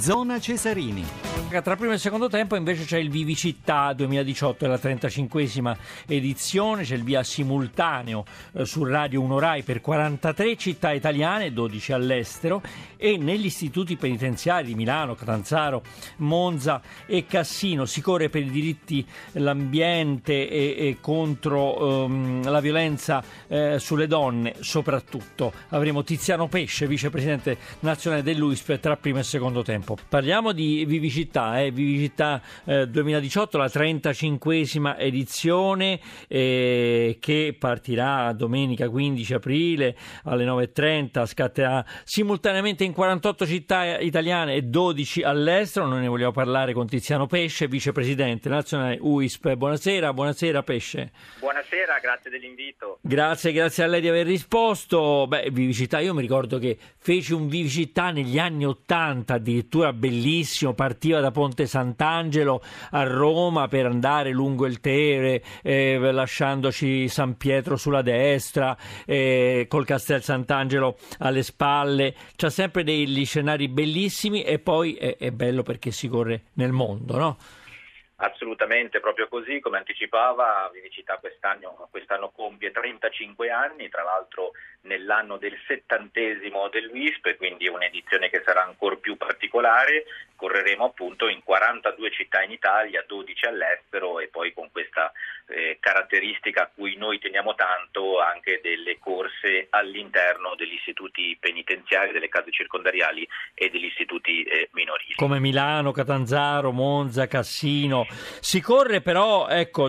Zona Cesarini. Tra primo e secondo tempo invece c'è il Vivicittà 2018, è la 35esima edizione, c'è il via simultaneo su Radio 1 Rai per 43 città italiane, 12 all'estero, e negli istituti penitenziari di Milano, Catanzaro, Monza e Cassino si corre per i diritti, l'ambiente e contro la violenza sulle donne soprattutto. Avremo Tiziano Pesce, vicepresidente nazionale dell'UISP, tra primo e secondo tempo. Parliamo di Vivicittà. Vivicittà 2018, la 35esima edizione che partirà domenica 15 aprile alle 9.30, scatterà simultaneamente in 48 città italiane e 12 all'estero. Noi ne vogliamo parlare con Tiziano Pesce, vicepresidente nazionale UISP. Buonasera Pesce. Buonasera, grazie dell'invito. Grazie a lei di aver risposto. Vivicittà, io mi ricordo che feci un Vivicittà negli anni '80, addirittura bellissimo, partiva da Ponte Sant'Angelo a Roma per andare lungo il Tevere, lasciandoci San Pietro sulla destra, col Castel Sant'Angelo alle spalle. C'ha sempre degli scenari bellissimi e poi è bello perché si corre nel mondo, no? Assolutamente, proprio così, come anticipava, Vivicittà quest'anno compie 35 anni, tra l'altro nell'anno del 70° dell'UISP, quindi un'edizione che sarà ancora più particolare. Correremo appunto in 42 città in Italia, 12 all'estero, e poi con questa caratteristica a cui noi teniamo tanto, anche delle corse all'interno degli istituti penitenziari, delle case circondariali e degli istituti minorili. Come Milano, Catanzaro, Monza, Cassino. Si corre però,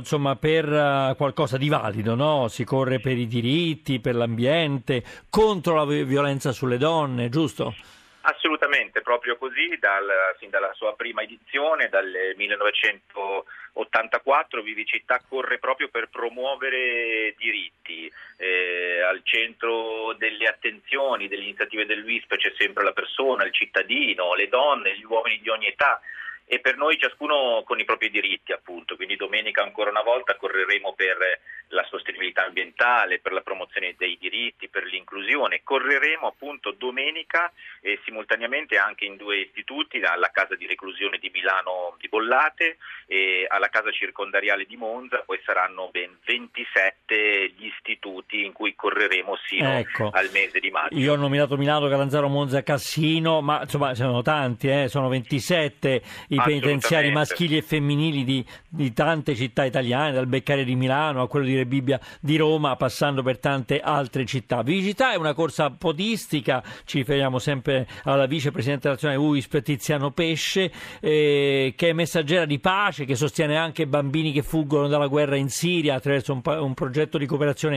per qualcosa di valido, no? Si corre per i diritti, per l'ambiente, contro la violenza sulle donne, giusto? Assolutamente, proprio così, sin dalla sua prima edizione, dal 1984, Vivicittà corre proprio per promuovere diritti. Al centro delle attenzioni, delle iniziative dell'UISP c'è sempre la persona, il cittadino, le donne, gli uomini di ogni età, e per noi ciascuno con i propri diritti, appunto. Quindi domenica ancora una volta correremo per la sostenibilità ambientale, per la promozione dei diritti, per l'inclusione. Correremo appunto domenica simultaneamente anche in 2 istituti, alla casa di reclusione di Milano di Bollate e alla casa circondariale di Monza. Poi saranno ben 27 gli istituti in cui correremo sino al mese di maggio. Io ho nominato Milano, Catanzaro, Monza, Cassino, ma insomma sono tanti, sono 27 i penitenziari maschili e femminili di tante città italiane, dal Beccaria di Milano a quello di Rebibbia di Roma, passando per tante altre città. Vivicittà è una corsa podistica, ci riferiamo sempre alla vicepresidente nazionale UISP Tiziano Pesce, che è messaggera di pace, che sostiene anche bambini che fuggono dalla guerra in Siria attraverso un progetto di cooperazione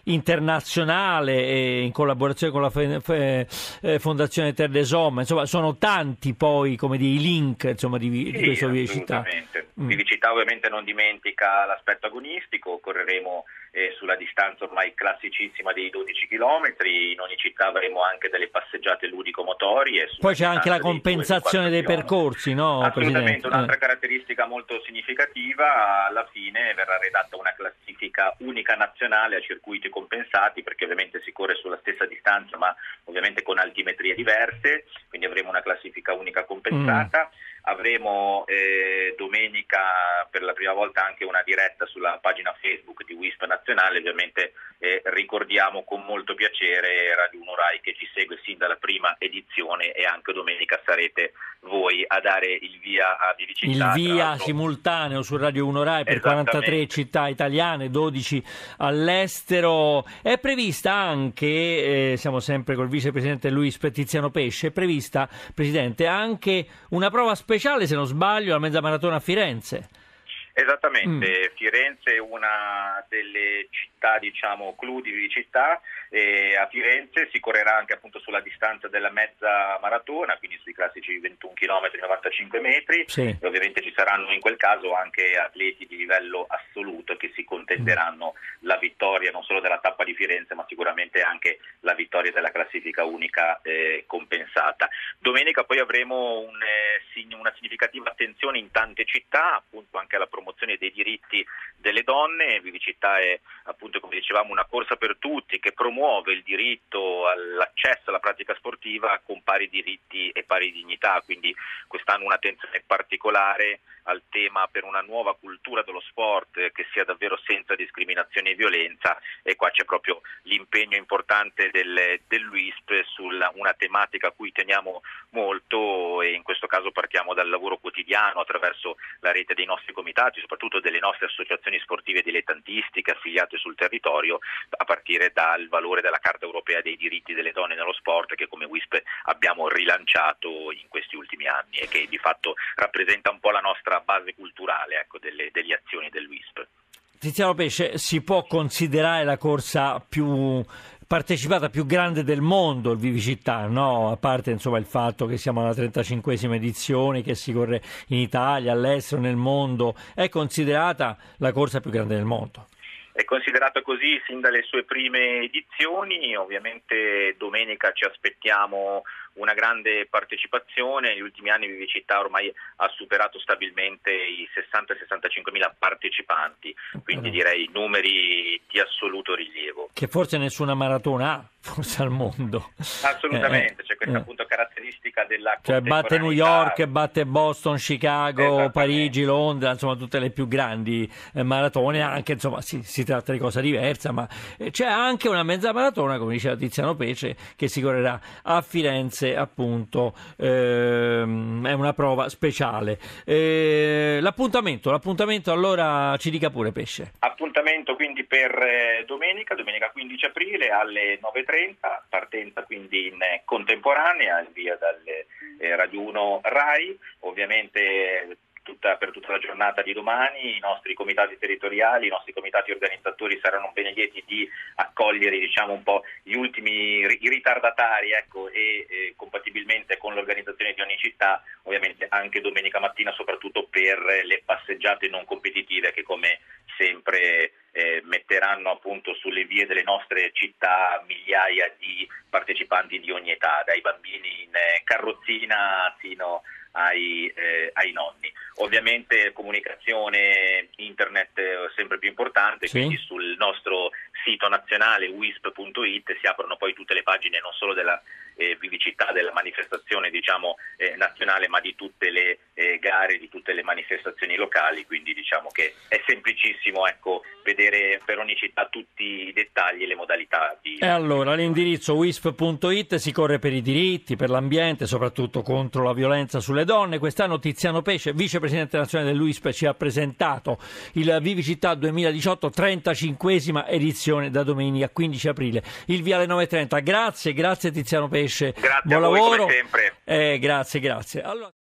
internazionale in collaborazione con la Fondazione Terre des Hommes. Insomma, sono tanti poi come dei link di questo Vivicittà. Vivicittà ovviamente non dimentica l'aspetto agonistico. Correremo sulla distanza ormai classicissima dei 12 chilometri. In ogni città avremo anche delle passeggiate ludico-motorie. Poi c'è anche la compensazione dei percorsi, no? Assolutamente, Presidente? Un'altra caratteristica molto significativa: alla fine verrà redatta una classifica unica nazionale a circuiti compensati, perché ovviamente si corre sulla stessa distanza ma ovviamente con altimetrie diverse, quindi avremo una classifica unica compensata. Avremo domenica per la prima volta anche una diretta sulla pagina Facebook di UISP Nazionale. Ovviamente ricordiamo con molto piacere Radio 1 Rai che ci segue sin dalla prima edizione, e anche domenica sarete voi a dare il via a Vivicittà. Il via simultaneo su Radio 1 Rai per 43 città italiane, 12 all'estero. È prevista anche, siamo sempre col vicepresidente Luis Tiziano Pesce, è prevista, Presidente, anche una prova speciale, se non sbaglio, la mezza maratona a Firenze. Esattamente, Firenze è una delle città, clou di Vivicittà. A Firenze si correrà anche appunto sulla distanza della mezza maratona, quindi sui classici 21 km 95 metri. E ovviamente ci saranno in quel caso anche atleti di livello assoluto che si contenderanno la vittoria non solo della tappa di Firenze, ma sicuramente anche la vittoria della classifica unica compensata. Domenica poi avremo una significativa attenzione in tante città, appunto anche alla promozione dei diritti delle donne. Vivicittà è appunto appunto, come dicevamo, una corsa per tutti che promuove il diritto all'accesso alla pratica sportiva con pari diritti e pari dignità, quindi quest'anno un'attenzione particolare al tema per una nuova cultura dello sport che sia davvero senza discriminazione e violenza, e qua c'è proprio l'impegno importante dell'UISP su una tematica a cui teniamo molto, e in questo caso partiamo dal lavoro quotidiano attraverso la rete dei nostri comitati, soprattutto delle nostre associazioni sportive dilettantistiche affiliate sul territorio, a partire dal valore della Carta Europea dei diritti delle donne nello sport, che come WISP abbiamo rilanciato in questi ultimi anni e che di fatto rappresenta un po' la nostra base culturale, ecco, delle azioni dell'UISP. Tiziano Pesce, si può considerare la corsa più partecipata, più grande del mondo, il Vivicittà, no? A parte insomma il fatto che siamo alla 35esima edizione, che si corre in Italia, all'estero, nel mondo, è considerata la corsa più grande del mondo. È considerata così sin dalle sue prime edizioni. Ovviamente domenica ci aspettiamo una grande partecipazione. Negli ultimi anni Vivicittà ormai ha superato stabilmente i 60-65 mila partecipanti, quindi direi numeri di assoluto rilievo. Che forse nessuna maratona ha, forse al mondo. Assolutamente, c'è questa appunto caratteristica della cioè batte New York, batte Boston, Chicago, Parigi, Londra, insomma tutte le più grandi maratone, anche insomma si tratta di cosa diversa, ma c'è anche una mezza maratona, come diceva Tiziano Pesce, che si correrà a Firenze, appunto, è una prova speciale. L'appuntamento allora ci dica pure, Pesce. Appuntamento quindi per domenica 15 aprile alle 9:30, partenza quindi in contemporanea, il via dalle Radio 1 Rai, ovviamente per tutta la giornata di domani. I nostri comitati territoriali, i nostri comitati organizzatori saranno ben lieti di accogliere, diciamo, un po' gli ultimi i ritardatari, ecco, e compatibilmente con l'organizzazione di ogni città, ovviamente anche domenica mattina, soprattutto per le passeggiate non competitive che come sempre metteranno appunto sulle vie delle nostre città migliaia di partecipanti di ogni età, dai bambini in carrozzina fino ai nonni. Ovviamente comunicazione internet sempre più importante, sì. Quindi sul nostro sito nazionale wisp.it si aprono poi tutte le pagine non solo della Vivicittà, della manifestazione diciamo nazionale, ma di tutte le gare, di tutte le manifestazioni locali, quindi diciamo che è semplicissimo, ecco, vedere per ogni città tutti i dettagli e le modalità di... E allora l'indirizzo wisp.it, si corre per i diritti, per l'ambiente, soprattutto contro la violenza sulle donne. Quest'anno Tiziano Pesce, vicepresidente nazionale dell'UISP, ci ha presentato il Vivicittà 2018, 35esima edizione, da domenica 15 aprile, il viale 930. Grazie Tiziano Pesce. Grazie buon a voi, lavoro. come sempre. Grazie. Allora...